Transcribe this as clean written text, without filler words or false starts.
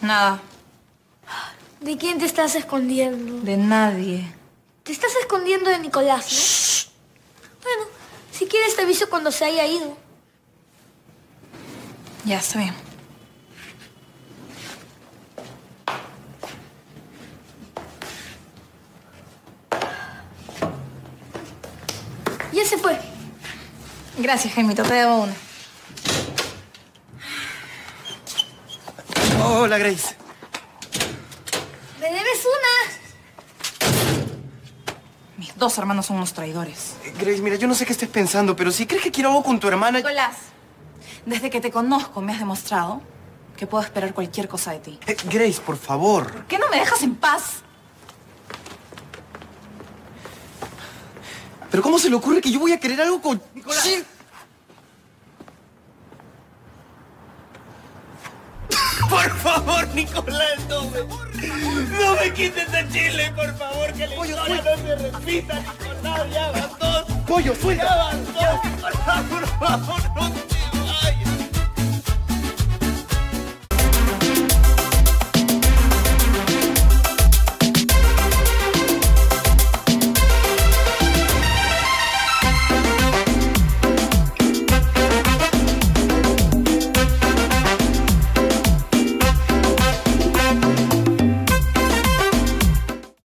Nada. ¿De quién te estás escondiendo? De nadie. Te estás escondiendo de Nicolás, ¿no? Shh. Bueno, si quieres te aviso cuando se haya ido. Ya, está bien. Ya se fue. Gracias, Jaimito. Te debo una. Hola, Grace. ¿Me debes una? Mis dos hermanos son unos traidores. Grace, mira, yo no sé qué estés pensando, pero si crees que quiero algo con tu hermana... Nicolás, desde que te conozco me has demostrado que puedo esperar cualquier cosa de ti. Grace, por favor. ¿Por qué no me dejas en paz? ¿Pero cómo se le ocurre que yo voy a querer algo con... Nicolás. Sí. Por favor, Nicolás, no me quites de Chile, por favor, que la historia no se repita, Nicolás, ya van dos. Pollo, suelta. Ya van dos, Nicolás, por favor, no.